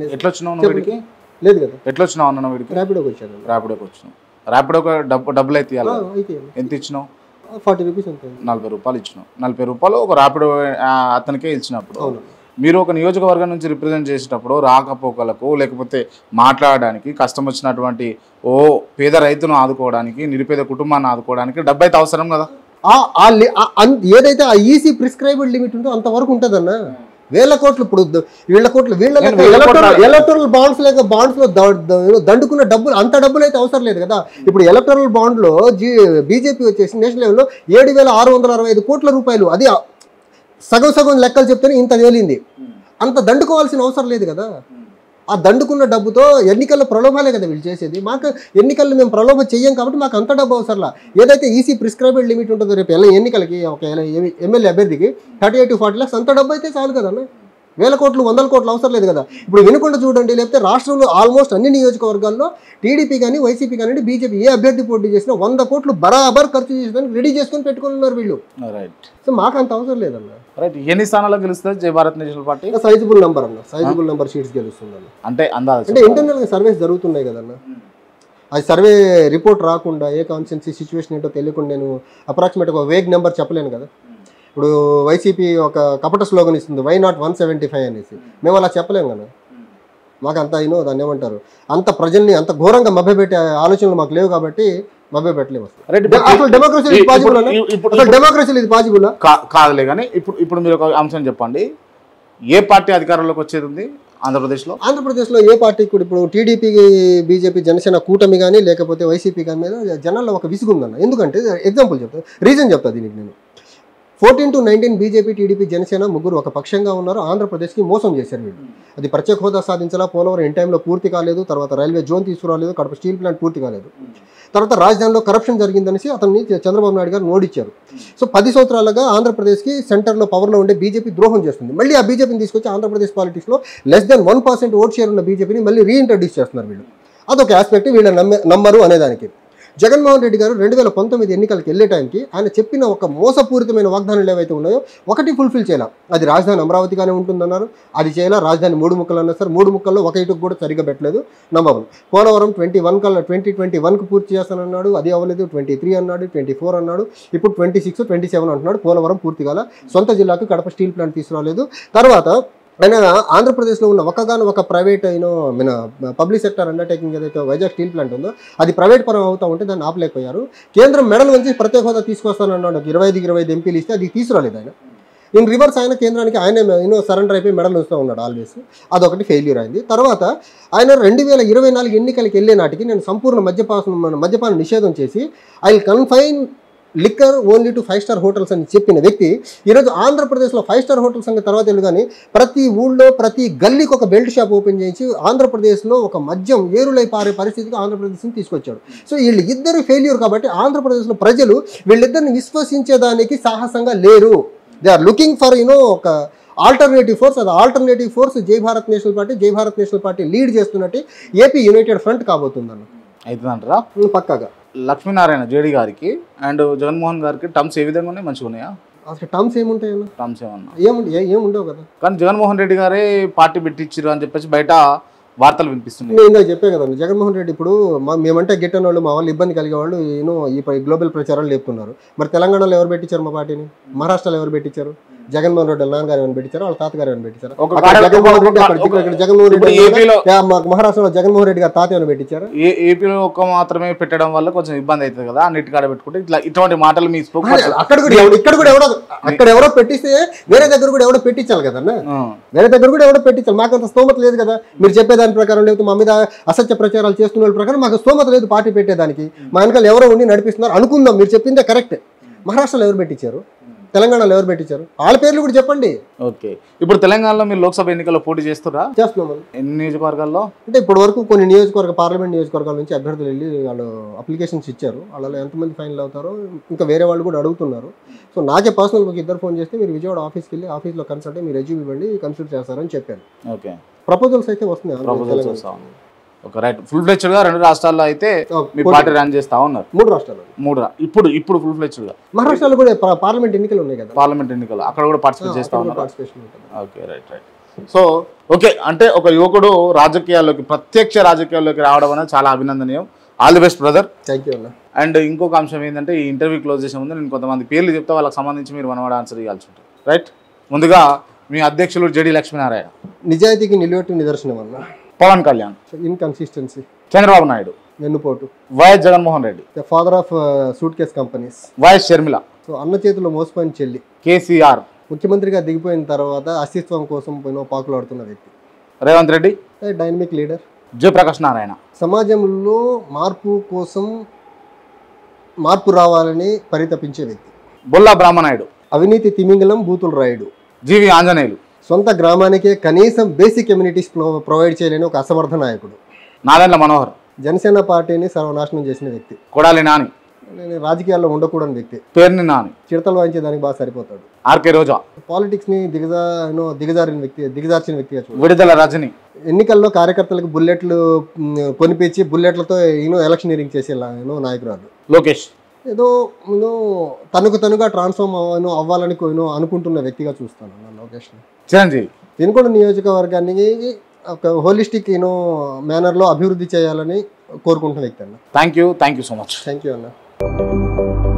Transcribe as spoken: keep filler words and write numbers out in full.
ఎట్లా వచ్చినావు వీడికి? లేదు కదా. ఎట్లా వచ్చినావు అన్న వీడికి? ర్యాపిడోకి వచ్చాను. ర్యాపిడోకి వచ్చినావు. ర్యాపిడోకి డబ్బు డబ్బులు అయితే ఎంత ఇచ్చినావు? ఫార్టీ రూపీస్ అంతే. నలభై రూపాయలు ఇచ్చినావు. నలభై రూపాయలు ఒక ర్యాపిడో అతనికే ఇచ్చినప్పుడు మీరు ఒక నియోజకవర్గం నుంచి రిప్రజెంట్ చేసేటప్పుడు రాకపోకలకు లేకపోతే మాట్లాడడానికి కష్టం వచ్చినటువంటి ఓ పేద రైతును ఆదుకోవడానికి నిరుపేద కుటుంబాన్ని ఆదుకోవడానికి డబ్బు అయితే అవసరం కదా. ఏదైతే ఆ ఈసీ ప్రిస్క్రైబ్డ్ లిమిట్ ఉందో అంతవరకు ఉంటుందన్న. వేల కోట్లు ఇప్పుడు వీళ్ళ కోట్లు వీళ్ళ ఎలక్టరల్ బాండ్స్ లేక బాండ్స్ లో దండుకున్న డబ్బులు అంత డబ్బులు అయితే అవసరం లేదు కదా. ఇప్పుడు ఎలక్టరల్ బాండ్ లో జీ బీజేపీ వచ్చేసి నేషనల్ లెవెల్లో ఏడు వేల ఆరు వందల అరవై ఐదు కోట్ల రూపాయలు, అది సగం సగం లెక్కలు చెప్తేనే ఇంత తేలింది. అంత దండుకోవాల్సిన అవసరం లేదు కదా. ఆ దండుకున్న డబ్బుతో ఎన్నికల్లో ప్రలోభాలే కదా వీళ్ళు చేసేది. మాకు ఎన్నికల్లో మేము ప్రలోభం చెయ్యం కాబట్టి మాకు అంత డబ్బు అవసరంలా. ఏదైతే ఈసీ ప్రిస్క్రైబ్డ్ లిమిట్ ఉంటుందో రేపు ఎలా ఎన్నికలకి ఒక ఎమ్మెల్యే అభ్యర్థికి thirty eight to forty lakhs అంత డబ్బు అయితే చాలు కదన్న. వేల కోట్లు వందల కోట్లు అవసరం లేదు కదా. ఇప్పుడు వినుకొండ చూడండి, లేకపోతే రాష్ట్రంలో ఆల్మోస్ట్ అన్ని నియోజకవర్గాల్లో టీడీపీ కానీ వైసీపీ కానీ బీజేపీ ఏ అభ్యర్థి పోటీ చేసినా వంద కోట్లు బరాబర్ ఖర్చు చేసేదానికి రెడీ చేసుకొని పెట్టుకుని ఉన్నారు వీళ్ళు. సో మాకు అంత అవసరం లేదన్న. రైట్. ఎన్ని స్థానాల్లో గెలుస్తుంది Jai Bharat national party? Sizable number అన్న, సైజబుల్ నెంబర్ సీట్స్ గెలుస్తుందన్న. అంటే అందాజ అంటే ఇంటర్నల్ గా సర్వేస్ జరుగుతున్నాయి కదన్న. అది సర్వే రిపోర్ట్ రాకుండా ఏ కాన్స్టిట్యున్సీ సిచ్యువేషన్ ఏంటో తెలియకుండా నేను అప్రాక్సిమేట్ ఒక వేగ్ నెంబర్ చెప్పలేను కదా. ఇప్పుడు వైసీపీ ఒక కపట స్లోగన్ ఇస్తుంది, why not one seventy five అనేసి. మేము అలా చెప్పలేము కదా. మాకు అంత అయినో దాన్ని ఏమంటారు, అంత ప్రజల్ని అంత ఘోరంగా మభ్యపెట్టే ఆలోచనలు మాకు లేవు కాబట్టి మభ్య పెట్టలేము. డెమోక్రసీ డెమోక్రసీ ఇది పాసిబుల్ కాదులే. కానీ ఇప్పుడు ఇప్పుడు మీరు ఒక అంశం చెప్పండి, ఏ పార్టీ అధికారంలోకి వచ్చేది ఉంది ఆంధ్రప్రదేశ్లో? ఆంధ్రప్రదేశ్లో ఏ పార్టీ కూడా ఇప్పుడు టీడీపీ బీజేపీ జనసేన కూటమి కానీ లేకపోతే వైసీపీ కానీ మీద జనాల్లో ఒక విసుగు ఉందన్న. ఎందుకంటే ఎగ్జాంపుల్ చెప్తాను, రీజన్ చెప్తా దీనికి. నేను fourteen to nineteen BJP TDP Janasena ముగ్గురు ఒక పక్షంగా ఉన్నారు. ఆంధ్రప్రదేశ్కి మోసం చేశారు వీళ్ళు. అది ప్రత్యేక హోదా సాధించాలా, పోలవరం ఇన్ టైంలో పూర్తి కాలేదు, తర్వాత రైల్వే జోన్ తీసుకురాలేదు, కడప స్టీల్ ప్లాంట్ పూర్తి కాలేదు, తర్వాత రాజధానిలో కరప్షన్ జరిగిందనేసి అతన్ని చంద్రబాబు నాయుడు గారు ఓడించారు. సో పది సంవత్సరాలుగా ఆంధ్రప్రదేశ్కి సెంటర్లో పవర్లో ఉండే బీజేపీ ద్రోహం చేస్తుంది. మళ్ళీ ఆ బీజేపీని తీసుకొచ్చి ఆంధ్రప్రదేశ్ పాలిటిక్స్లో less than one percent vote share ఉన్న బీజేపీని మళ్ళీ రీఇంట్రడ్యూస్ చేస్తున్నారు వీళ్ళు. అదొక ఆస్పెక్ట్ వీళ్ళ నమ్మే నమ్మరు అనేదానికి. జగన్మోహన్ రెడ్డి గారు రెండు వేల పంతొమ్మిది ఎన్నికలకు వెళ్ళే టైంకి ఆయన చెప్పిన ఒక మోసపూరితమైన వాగ్దానాలు ఏవైతే ఉన్నాయో ఒకటి ఫుల్ఫిల్ చేయాలి. అది రాజధాని అమరావతిగానే ఉంటుందన్నారు, అది చేయాలా. రాజధాని మూడు ముక్కలు అన్నారు సార్, మూడు ముక్కల్లో ఒక ఇటుకు కూడా సరిగ్గా పెట్టలేదు. Number one. Polavaram twenty one కల్లా ట్వంటీ ట్వంటీ వన్కి పూర్తి చేస్తానన్నాడు, అది అవ్వలేదు. ట్వంటీ త్రీ అన్నాడు, ట్వంటీ ఫోర్ అన్నాడు, ఇప్పుడు ట్వంటీ సిక్స్ ట్వంటీ సెవెన్ అంటున్నాడు. పోలవరం పూర్తి కాల. సొంత జిల్లాకు కడప స్టీల్ ప్లాంట్ తీసుకురాలేదు. తర్వాత ఆయన ఆంధ్రప్రదేశ్లో ఉన్న ఒకగాను ఒక ప్రైవేట్ అయినో మన పబ్లిక్ సెక్టర్ అండర్టేకింగ్ ఏదైతే వైజాగ్ స్టీల్ ప్లాంట్ ఉందో అది ప్రైవేట్ పరం అవుతూ ఉంటే దాన్ని ఆపలేకపోయారు. కేంద్రం మెడల్ నుంచి ప్రత్యేక హోదా తీసుకొస్తానన్నాడు, ఇరవై ఐదుకి ఇరవై ఐదు ఎంపీలు ఇస్తే అది తీసుకురాలేదు ఆయన. ఇన్ రివర్స్ ఆయన కేంద్రానికి ఆయన యూనో సరెండర్ అయిపోయి మెడల్ వస్తూ ఉన్నాడు ఆల్వేస్. అదొకటి ఫెయిల్యూర్ అయింది. తర్వాత ఆయన రెండు వేల ఇరవై నాలుగు ఎన్నికలకి వెళ్ళే నాటికి నేను సంపూర్ణ మద్యపాన మద్యపాన నిషేధం చేసి I will confine liquor only to five star hotels అని చెప్పిన వ్యక్తి ఈరోజు ఆంధ్రప్రదేశ్లో ఫైవ్ స్టార్ హోటల్స్ అనే తర్వాత వెళ్ళి కానీ ప్రతి ఊళ్ళో ప్రతి గల్లీకి ఒక బెల్ట్ షాప్ ఓపెన్ చేయించి ఆంధ్రప్రదేశ్లో ఒక మద్యం ఏరులై పారే పరిస్థితికి ఆంధ్రప్రదేశ్ని తీసుకొచ్చాడు. సో వీళ్ళు ఇద్దరు ఫెయిల్యూర్ కాబట్టి ఆంధ్రప్రదేశ్లో ప్రజలు వీళ్ళిద్దరిని విశ్వసించేదానికి సాహసంగా లేరు. They are looking for you know ఒక ఆల్టర్నేటివ్ ఫోర్స్. అది alternative force Jai Bharat national party. Jai Bharat national party lead చేస్తున్నట్టు ఏపీ యునైటెడ్ ఫ్రంట్ కాబోతుందన్న. అవుతుందంటారా? పక్కాగా. లక్ష్మీనారాయణ జేడీ గారికి అండ్ జగన్మోహన్ గారికి టర్మ్స్ ఏ విధంగా ఉన్నాయి? మంచిగా ఉన్నాయా? అసలు టర్మ్స్ ఏముంటాయన్న? టర్మ్స్ ఏమన్నా ఏముండే ఏముండవు కదా. కానీ జగన్మోహన్ రెడ్డి గారే పార్టీ పెట్టించారు అని చెప్పేసి బయట వార్తలు వినిపిస్తున్నాయి. నేను ఇందాక చెప్పే కదండి, జగన్మోహన్ రెడ్డి ఇప్పుడు మా మేమంటే గిట్టని వాళ్ళు, మా వాళ్ళు ఇబ్బంది కలిగే వాళ్ళు యూనో ఈ గ్లోబల్ ప్రచారాలు లేపుతున్నారు. మరి తెలంగాణలో ఎవరు పెట్టించారు మా పార్టీని? మహారాష్ట్రలో ఎవరు పెట్టించారు? జగన్మోహన్ రెడ్డి నాన్నగారు ఏమైనా పెట్టించారు, వాళ్ళ తాతగారు ఏమైనా పెట్టించారు? జగన్మోహన్ రెడ్డి అక్కడ జగన్మోహన్ రెడ్డి మహారాష్ట్రలో జగన్మోహన్ రెడ్డి గారు తాత ఏమైనా పెట్టించారు? ఏపీలో ఒక్క మాత్రమే పెట్టడం వల్ల కొంచెం ఇబ్బంది అవుతుంది కదా, అన్నిటికాడ పెట్టుకుంటే ఇట్లా ఇటువంటి మాటలు మీ అక్కడ కూడా ఇక్కడ కూడా ఎవరో అక్కడ ఎవరో పెట్టిస్తే వేరే దగ్గర కూడా ఎవడో పెట్టించాలి కదన్నా. వేరే దగ్గర కూడా ఎవడో పెట్టించాలి. మాకు అంత స్తోమత లేదు కదా. మీరు చెప్పేదాని ప్రకారం లేకపోతే మా మీద అసత్య ప్రచారాలు చేస్తున్న వాళ్ళ ప్రకారం మాకు స్తోమత లేదు పార్టీ పెట్టేదానికి. మా వెనకాల ఎవరో ఉండి నడిపిస్తున్నారు అనుకుందాం. మీరు చెప్పిందే కరెక్ట్. మహారాష్ట్రలో ఎవరు పెట్టించారు? తెలంగాణలో ఎవరు పెట్టించారు? వాళ్ళ పేర్లు కూడా చెప్పండి. ఓకే. ఇప్పుడు తెలంగాణలో మీరు లోక్సభ ఎన్నికల్లో పోటీ చేస్తున్నారా? చేస్తున్నాం. ఎన్ని నియోజకవర్గాల్లో? అంటే ఇప్పటి వరకు కొన్ని నియోజకవర్గ పార్లమెంట్ నియోజకవర్గాల నుంచి అభ్యర్థులు వెళ్ళి వాళ్ళు అప్లికేషన్స్ ఇచ్చారు. వాళ్ళలో ఎంతమంది ఫైనల్ అవుతారో ఇంకా వేరే వాళ్ళు కూడా అడుగుతున్నారు. సో నాకే పర్సనల్గా ఒక ఇద్దరు ఫోన్ చేస్తే మీరు విజయవాడ ఆఫీస్కి వెళ్ళి ఆఫీస్లో కన్సల్ట్ మీరు రెజ్యూమ్ ఇవ్వండి, కన్సిడర్ చేస్తారని చెప్పాను. ఓకే. ప్రపోజల్స్ అయితే వస్తున్నాయి. Okay, right. ఫుల్ ఫ్లెడ్జ్డ్ గా రెండు రాష్ట్రాల్లో అయితే మీ పార్టీ రన్ చేస్తా ఉన్నారు. మూడు రాష్ట్రాలు మూడు ఇప్పుడు ఇప్పుడు ఫుల్ ఫ్లెడ్జ్డ్ గా మహారాష్ట్రలో కూడా పార్లమెంట్ ఎన్నికలు ఉన్నాయి కదా, పార్లమెంట్ ఎన్నికలు అక్కడ కూడా పార్టిసిపేట్ చేస్తా ఉన్నారు. Okay, right right so okay, అంటే ఒక యువకుడు రాజకీయాల్లోకి ప్రత్యక్ష రాజకీయాల్లోకి రావడం అనేది చాలా అభినందనీయం. All the best brother. Thank you అన్న. అండ్ ఇంకొక అంశం ఏంటంటే ఈ ఇంటర్వ్యూ క్లోజ్ చేసే ముందు నేను కొంతమంది పేర్లు చెప్తే వాళ్ళకి సంబంధించి మీరు వన్ వర్డ్ ఆన్సర్ ఇవ్వాల్సి ఉంటుంది, రైట్? ముందుగా మీ అధ్యక్షులు జెడి లక్ష్మీనారాయణ. నిజాయితీకి నిలువెట్టు నిదర్శనం అన్న. పవన్ కళ్యాణ్. ఇన్కన్సిస్టెన్సీ. చంద్రబాబు నాయుడు. వెన్నుపోటు. YS Jaganmohan Reddy. The father of suitcase companies. YS Sharmila. So అన్న చేతిలో మోసపోయిన చెల్లి. కేసీఆర్. ముఖ్యమంత్రిగా దిగిపోయిన తర్వాత అస్తిత్వం కోసం పోయిన పాకులాడుతున్న వ్యక్తి. రేవంత్ రెడ్డి. Dynamic leader. జయప్రకాష్ నారాయణ. సమాజంలో మార్పు కోసం మార్పు రావాలని పరితపించే వ్యక్తి. బొల్లా బ్రహ్మనాయుడు. అవినీతి తిమింగలం బూతులు రాయుడు. జీవి ఆంజనేయులు. సొంత గ్రామానికే కనీసం బేసిక్ కమ్యూనిటీస్ ప్రొవైడ్ చేయలేని ఒక అసమర్థ నాయకుడు. నాదెండ్ల మనోహర్. జనసేన పార్టీని సర్వనాశనం చేసిన వ్యక్తి. కొడాలి నాని. నేను రాజకీయాల్లో ఉండకూడని వ్యక్తి. పేర్ని నాని. చిడతలు వాయించే దానికి బాగా సరిపోతాడు. ఆర్కే రోజా. పాలిటిక్స్ ని దిగజా దిగజారిన వ్యక్తి దిగజార్చిన వ్యక్తిగా చూడు. విడుదల రజని. ఎన్నికల్లో కార్యకర్తలకు బుల్లెట్లు కొనిపించి బుల్లెట్లతో ఈయన ఎలక్షనీరింగ్ చేసేలా నాయకురాలు. లోకేష్. ఏదో నేను తనకు తనుగా ట్రాన్స్ఫార్మ్ అవ్వను అవ్వాలని నేను అనుకుంటున్న వ్యక్తిగా చూస్తాను నా లోకేష్. చిరంజీవి. వినుకొండ నియోజకవర్గాన్ని ఒక హోలిస్టిక్ యూనో మేనర్లో అభివృద్ధి చేయాలని కోరుకుంటున్న వ్యక్తి అన్న. Thank you thank you so much. Thank you అన్న.